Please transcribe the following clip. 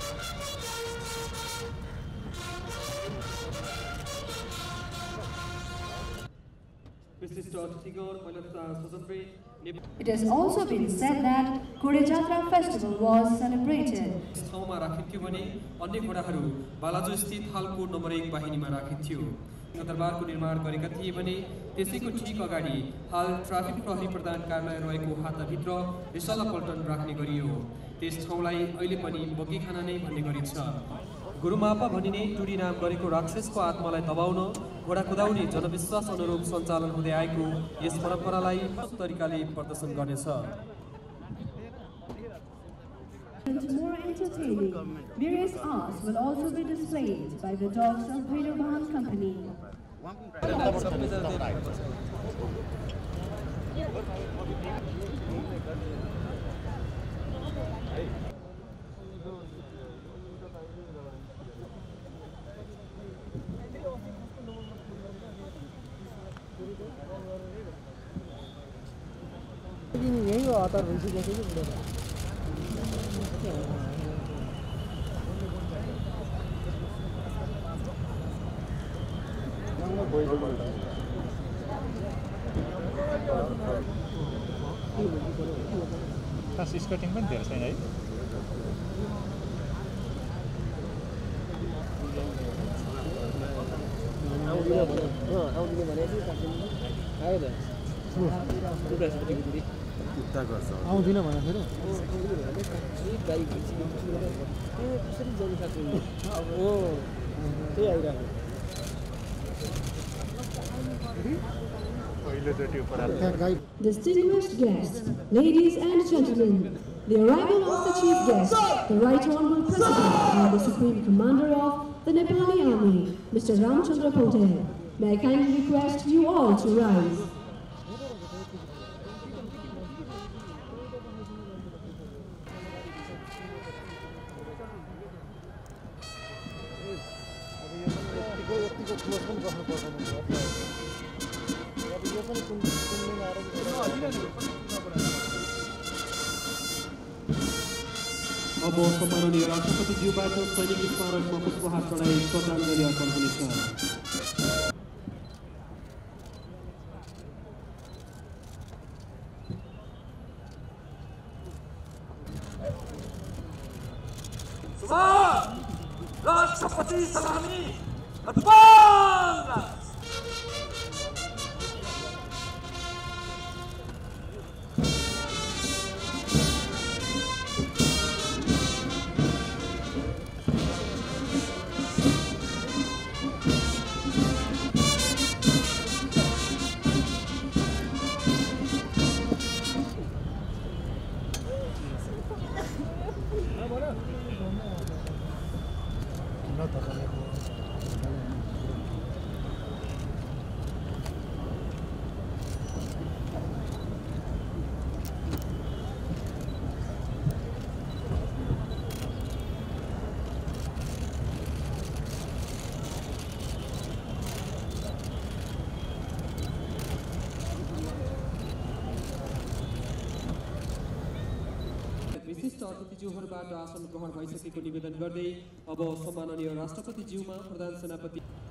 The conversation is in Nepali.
It has also been said that Ghode Jatra festival was celebrated. ठाउँमा राखिन्थ्यो भने अन्य घोडाहरू बालाजु स्थित हालको नम्बर 1 वाहिनीमा राखिन्थ्यो। दरबारको निर्माण गरेका थिए भने त्यसैको ठीक अगाडि हाल ट्राफिक प्रहरी प्रधान कार्यालय रहेको हाताभित्र रिसला पल्टन राख्ने गरियो। त्यस ठाउँलाई अहिले पनि बग्गीखाना नै भन्ने गरिन्छ। गुरुमापा भनिने टुडी नाम गरेको राक्षसको आत्मालाई दबाउन घोडा कुदाउने जनविश्वास अनुरूप सञ्चालन हुँदै आएको यस परम्परालाई तरिकाले प्रदर्शन गर्नेछ। More entertaining, various arts will also be displayed by the dogs of Bhairavan Company. स्कटिङ पनि धेरै छैन है। आउँदिन भने फेरि Distinguished guests, ladies and gentlemen, the arrival of the chief guest, the Right Honorable President and the Supreme Commander of the Nepali Army, Mr. Ramchandra Patel. May I kindly request you all to rise. अब सम्माननीय राष्ट्रपतिज्यूबाट सैनिक स्मारकमा पुष्पहार चढाई श्रद्धाञ्जली अर्पण हुनेछ। राष्ट्रपति सलामी advance. विशिष्ट अतिथिज्यूहरूबाट आसन ग्रहण भइसकेको निवेदन गर्दै अब सम्माननीय राष्ट्रपतिज्यूमा प्रधान सेनापति